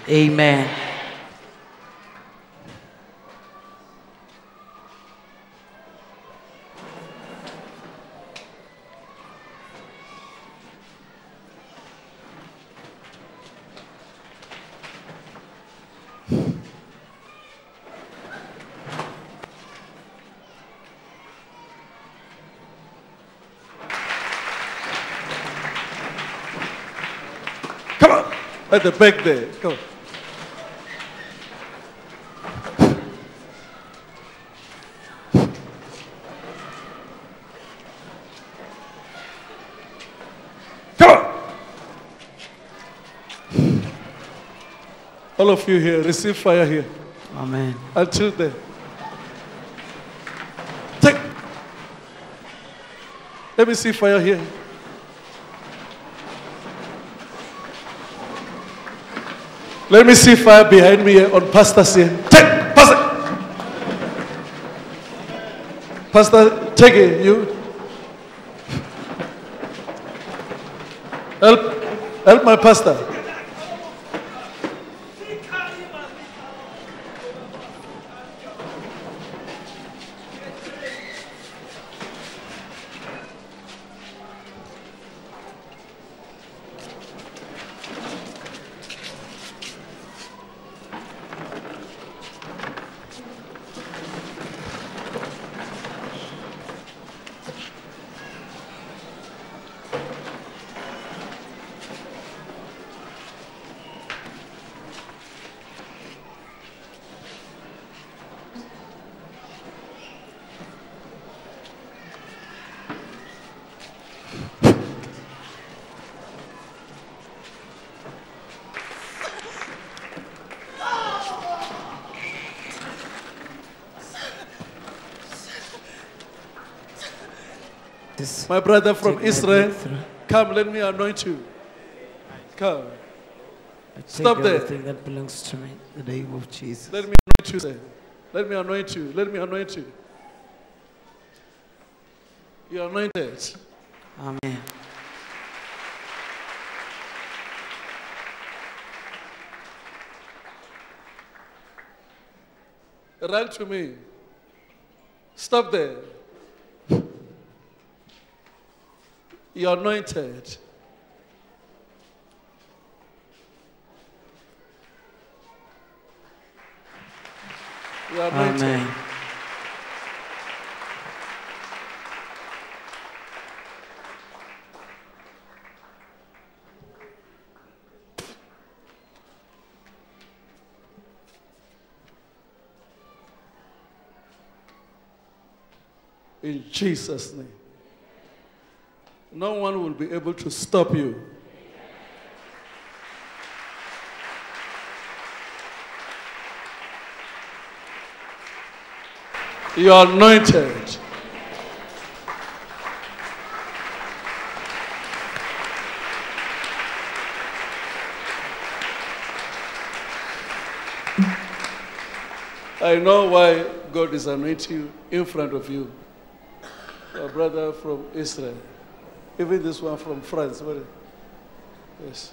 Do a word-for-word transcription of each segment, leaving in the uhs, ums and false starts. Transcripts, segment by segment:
Amen. Come on. At the back there. Come on. Come on. All of you here, receive fire here. Amen. Until then. Take. Let me see fire here. Let me see fire behind me here on Pastor's here. Take, Pastor. Pastor, take it. You. Help, help my pastor. My brother from Israel, come, let me anoint you. Come. Stop there. Everything that belongs to me, in the name of Jesus. Let me anoint you. Sir. Let me anoint you. Let me anoint you. You're anointed. Amen. Run to me. Stop there. You're anointed. You're anointed. Amen. In Jesus' name. No one will be able to stop you. You are anointed. I know why God is anointing you in front of you. A brother from Israel. Even this one from France. What is it? Yes.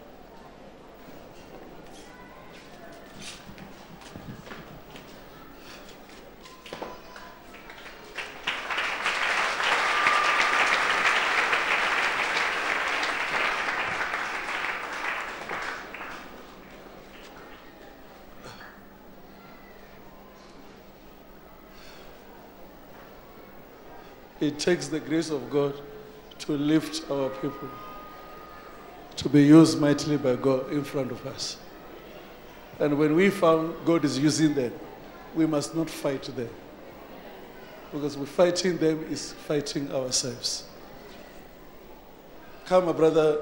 It takes the grace of God to lift our people, to be used mightily by God in front of us. And when we found God is using them, we must not fight them. Because we fighting them is fighting ourselves. Come, my brother.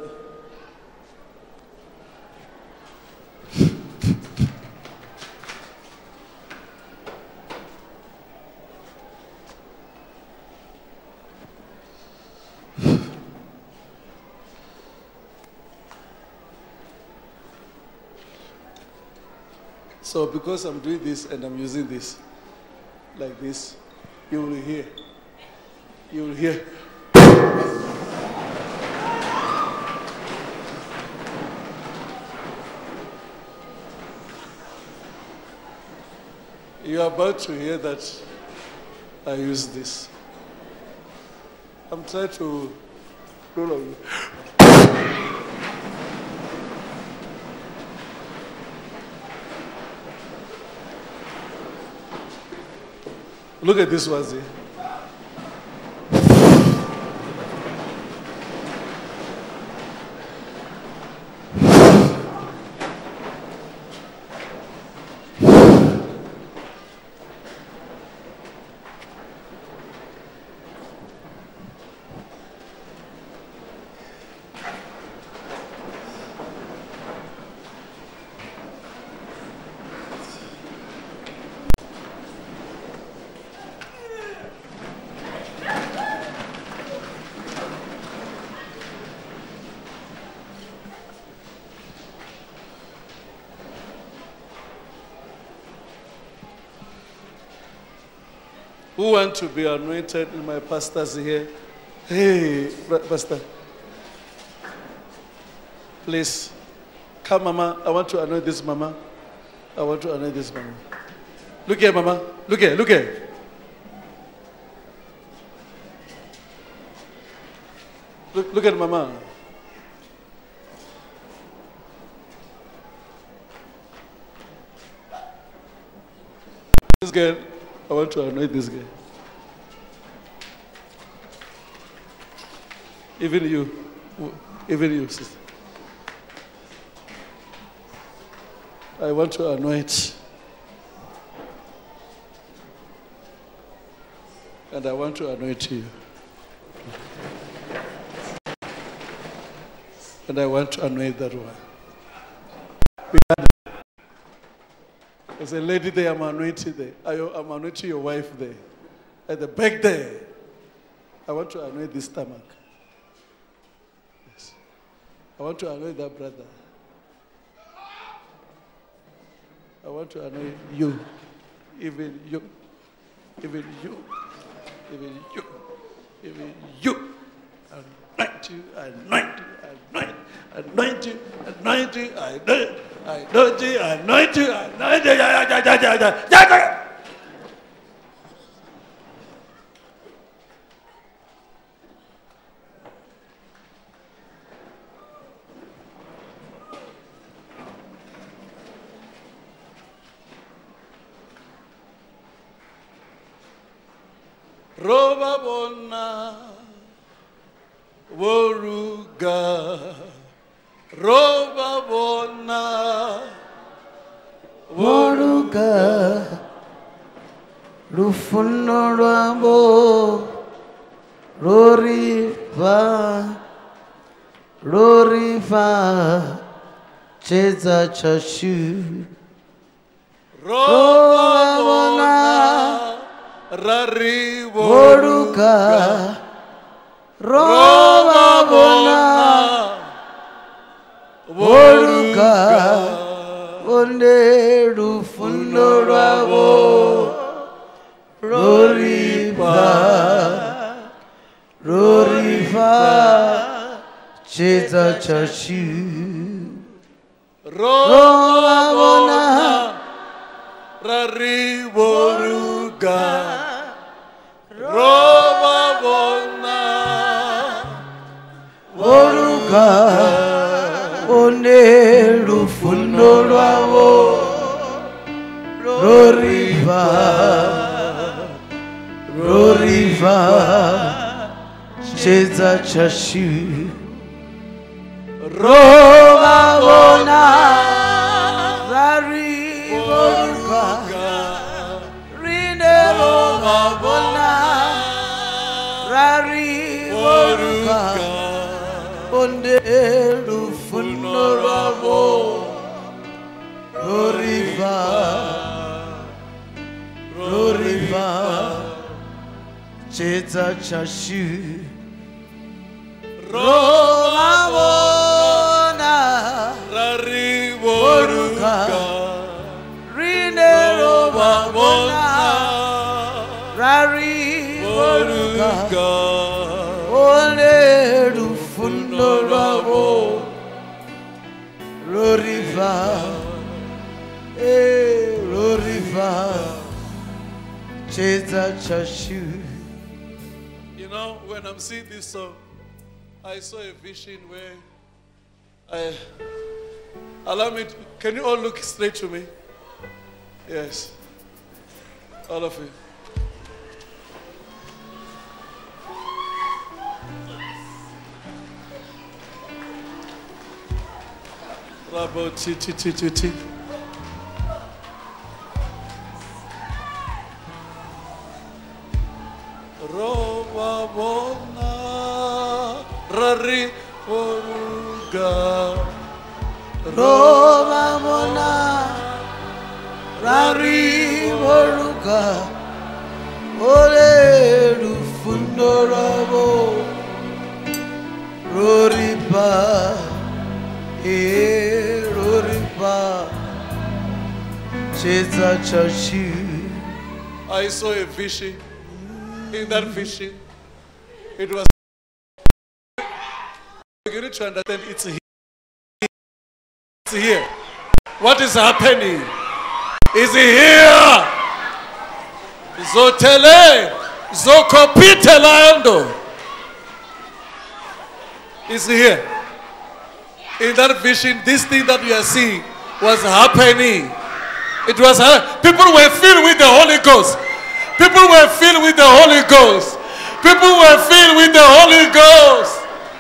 So because I'm doing this and I'm using this, like this, you will hear. You will hear. You are about to hear that I use this. I'm trying to roll on you. Look at this one here. Who want to be anointed in my pastors here? Hey, pastor. Please, come, mama. I want to anoint this mama. I want to anoint this mama. Look here, mama. Look here, look here. Look, look at mama. This girl, I want to anoint this girl. Even you, even you, sister. I want to anoint. And I want to anoint you. And I want to anoint that one. There's a lady there, I'm anointing there. I'm anointing your wife there. At the back there. I want to anoint this stomach. Yes. I want to anoint that brother. I want to anoint you. Even you. Even you. Even you. Even you. Anoint you. Anoint you. Anoint. Anoint you. Anoint you. Anoint. Anoint you. Anoint you. Anoint you. Roba bona, woruga. Roba bona, woruga. Rufuno rabo, rorifa, rorifa, cheza chashu. Roba bona. Rari woruga, roba bona, woruga, onde rufundo rabo, rorifa, rorifa, cheza chashu, roba bona, rari woruga. Roba bona, woruga, onde rufundo rabo, roriva, roriva, cheza chashu, roba bona, rari woruga, rine roba bona. Rari woruga, onde rufuno rabo, roriva, roriva, cheza chashu, roba bona, rari woruga, rine roba bona, rari woruga. Ole rufundo rabo, roriva, eh, roriva, You know, when I'm seeing this song, I saw a vision where I allow me to, can you all look straight to me? Yes. All of you. Rabo ti ti ti ti ti. Roma bona rari oruga. Roma bona rari oruga. Ole rufundo rabo roripa e roripa cheza chashi. I saw a vision. In that vision, it was beginning to understand it's here. It's here. What is happening? Is here? Zotele, Zokopite Laendo. Is here. In that vision, this thing that we are seeing was happening. It was people were filled with the Holy Ghost. People were filled with the Holy Ghost. People were filled with the Holy Ghost.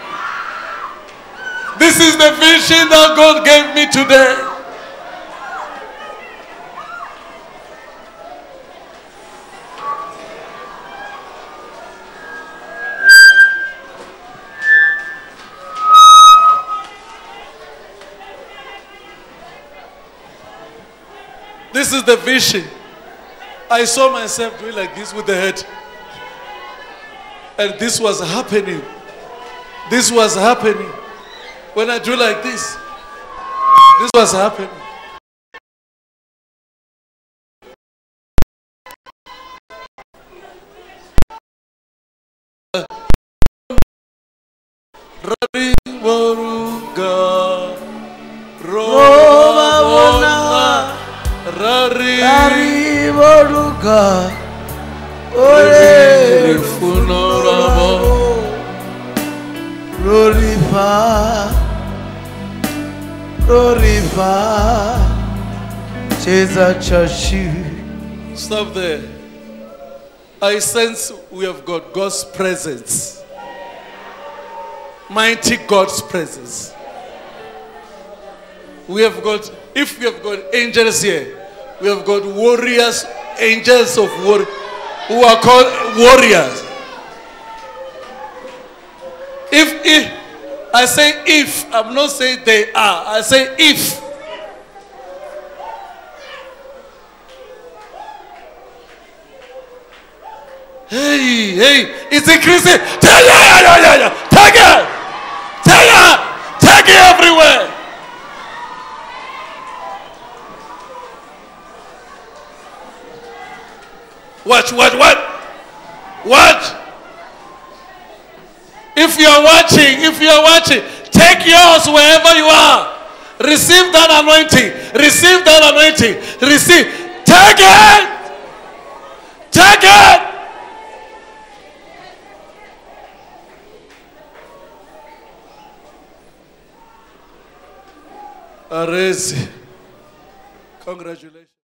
This is the vision that God gave me today. This is the vision. I saw myself doing like this with the head. And this was happening. This was happening. When I do like this, this was happening. Rari Waruga Roma Bona Rari Waruga Ole Funorabo Roripa Roripa Cheza Chashi. Stop there. I sense we have got God's presence. Mighty God's presence. We have got, if we have got angels here, we have got warriors, angels of war, who are called warriors. If, if, I say if, I'm not saying they are, I say if. Hey, hey, it's increasing. Take it, take it, take it, take it everywhere. Watch, watch, watch, watch. If you are watching, if you are watching, take yours wherever you are. Receive that anointing. Receive that anointing. Receive. Take it. Take it. Arrest. Congratulations.